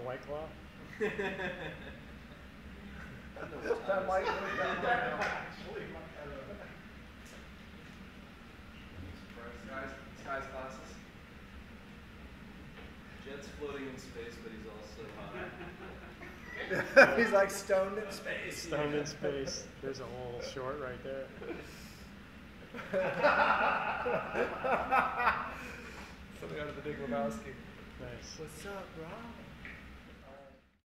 White Claw? That might work out actually. Sky's glasses. Jet's floating in space, but he's also high. He's like stoned in space. Stoned in space. There's a whole short right there. Something out of the Big Lebowski. Nice. What's up, bro?